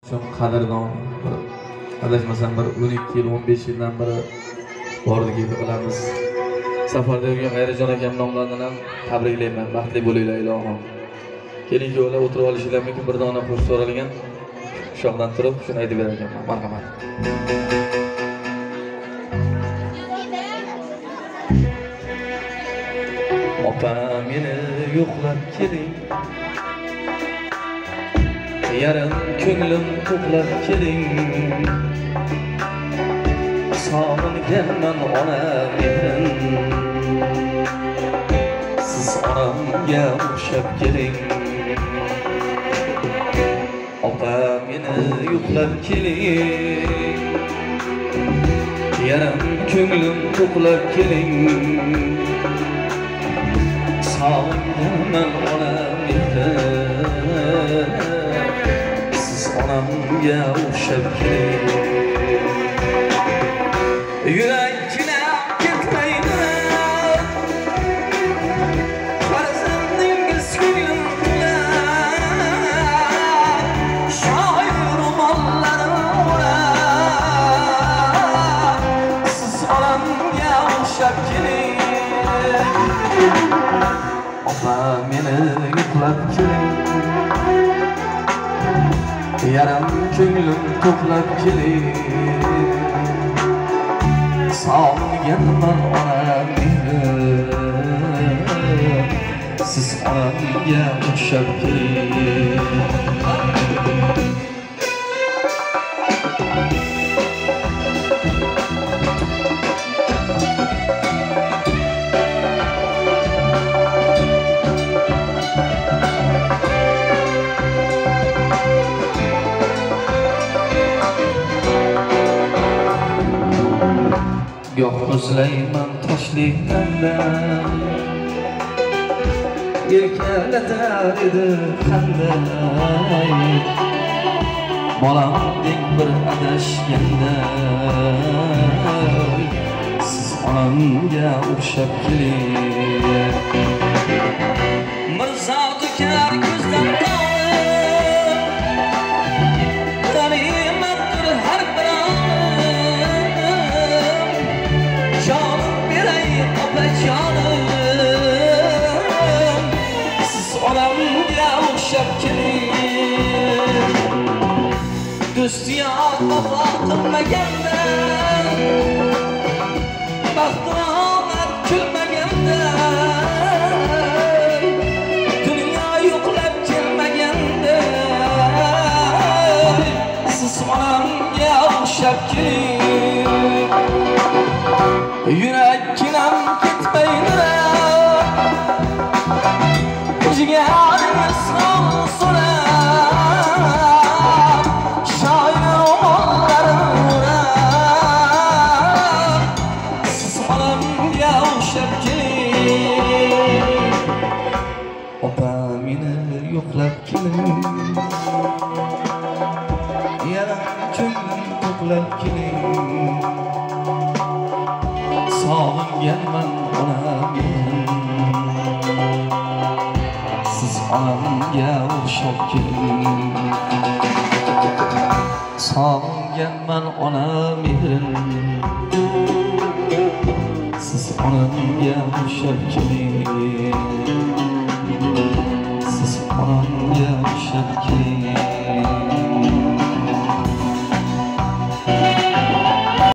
Şu qadrdon adashmasam bir 12 yil 15 yildan beri bordik deb qilamiz. Safarda yurgan G'ayrajon akam nomlaridan ham tabriklayman. Baxtli bo'linglar ilohim. Keling yo'lda o'tirib olishinglar mumkin, bir dona qo'shiq so'ralgan. Shoxdan turib shuni aytib berar ekanman. Marhamat. Opa meni yo'qlab keling. Yarım ko'nglim to'qlab keling. Sog'inganman ona mehrin. Siz onamga o'xshab keling. Opa meni yo'qlab keling. Yarım ko'nglim to'qlab keling. Sog'inganman ona mehrin. Onamga o'xshab keling. Yurakina ketmaydi. Farzandingiz ko'nglim to'lar. Shoir romanlarim olar. Siz onamga o'xshab keling. Opa meni yo'qlab keling. Yaram ko'nglim to'qlab keling. Sog'inganman onamni. Siz onamga o'xshab keling. Goh o'zlayman toshli tandan, erkalatar edi qanday. Bolamdek bir adashganda, siz onamga o'xshab keling. Mirzo to'kar ko'zdan qolib, tanimandir har bir opajonim. Siz onamga o'xshab keling. Do'st yor vafo qilmaganda, baxtimomad kulmaganda, dunyo yo'qlab kelmaganda, siz onamga o'xshab keling. Yurakkinam ketmaydi. Jigaringiz so'rab, shoir romanlarim o'rab, siz onamga o'xshab keling. Opa meni yo'qlab keling. Yaram ko'nglim to'qlab keling. Sog'inganman onamni. Siz onamga o'xshab keling. Sog'inganman ona mehrin. Siz onamga o'xshab keling. Siz onamga o'xshab keling.